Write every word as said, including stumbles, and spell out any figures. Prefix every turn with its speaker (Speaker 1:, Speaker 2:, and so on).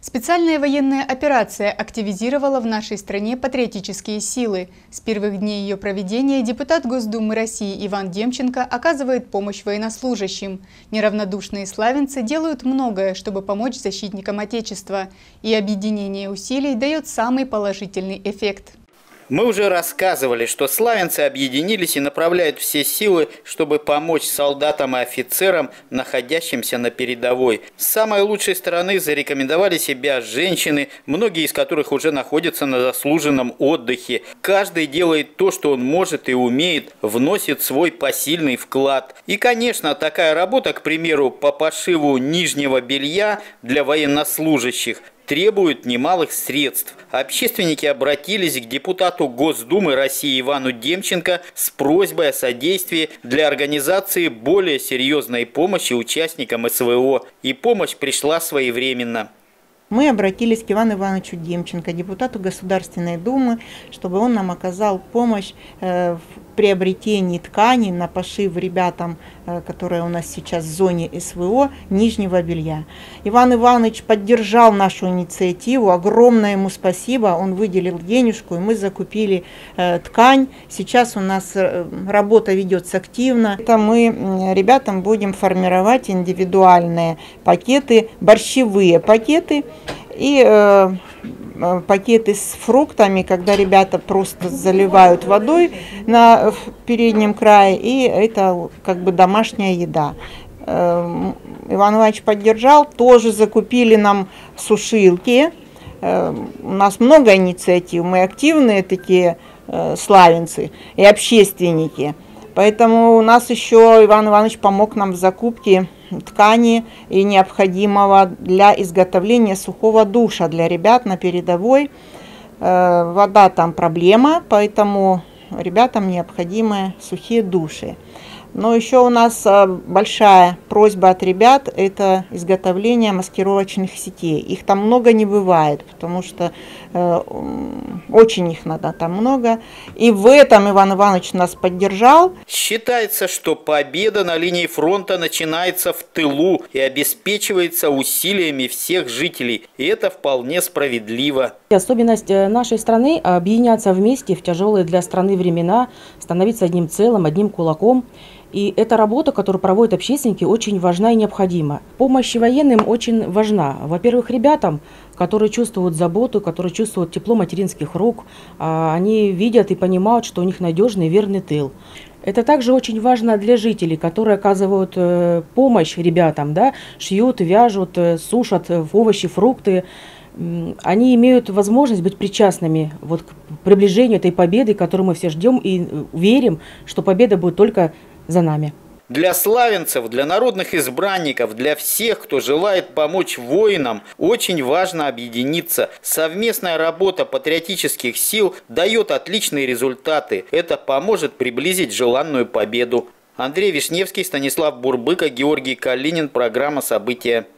Speaker 1: Специальная военная операция активизировала в нашей стране патриотические силы. С первых дней ее проведения депутат Госдумы России Иван Демченко оказывает помощь военнослужащим. Неравнодушные славянцы делают многое, чтобы помочь защитникам Отечества. И объединение усилий дает самый положительный эффект.
Speaker 2: Мы уже рассказывали, что славянцы объединились и направляют все силы, чтобы помочь солдатам и офицерам, находящимся на передовой. С самой лучшей стороны зарекомендовали себя женщины, многие из которых уже находятся на заслуженном отдыхе. Каждый делает то, что он может и умеет, вносит свой посильный вклад. И, конечно, такая работа, к примеру, по пошиву нижнего белья для военнослужащих, требуют немалых средств. Общественники обратились к депутату Госдумы России Ивану Демченко с просьбой о содействии для организации более серьезной помощи участникам СВО. И помощь пришла своевременно.
Speaker 3: Мы обратились к Ивану Ивановичу Демченко, депутату Государственной Думы, чтобы он нам оказал помощь в приобретении тканей на пошив ребятам, которые у нас сейчас в зоне СВО, нижнего белья. Иван Иванович поддержал нашу инициативу, огромное ему спасибо, он выделил денежку, и мы закупили ткань. Сейчас у нас работа ведется активно. Это мы ребятам будем формировать индивидуальные пакеты, борщевые пакеты и э, пакеты с фруктами, когда ребята просто заливают водой на переднем крае, и это как бы домашняя еда. Иван Иванович поддержал, тоже закупили нам сушилки. У нас много инициатив, мы активные такие славянцы и общественники. Поэтому у нас еще Иван Иванович помог нам в закупке ткани и необходимого для изготовления сухого душа для ребят на передовой. Вода там проблема, поэтому ребятам необходимы сухие души. Но еще у нас большая просьба от ребят – это изготовление маскировочных сетей. Их там много не бывает, потому что э, очень их надо там много. И в этом Иван Иванович нас поддержал.
Speaker 2: Считается, что победа на линии фронта начинается в тылу и обеспечивается усилиями всех жителей. И это вполне справедливо.
Speaker 4: Особенность нашей страны – объединяться вместе в тяжелые для страны времена, становиться одним целым, одним кулаком. И эта работа, которую проводят общественники, очень важна и необходима. Помощь военным очень важна. Во-первых, ребятам, которые чувствуют заботу, которые чувствуют тепло материнских рук, они видят и понимают, что у них надежный и верный тыл. Это также очень важно для жителей, которые оказывают помощь ребятам, да, шьют, вяжут, сушат овощи, фрукты. Они имеют возможность быть причастными вот к приближению этой победы, которую мы все ждем и верим, что победа будет только за нами.
Speaker 2: Для славянцев, для народных избранников, для всех, кто желает помочь воинам, очень важно объединиться. Совместная работа патриотических сил дает отличные результаты. Это поможет приблизить желанную победу. Андрей Вишневский, Станислав Бурбыко, Георгий Калинин. Программа «События».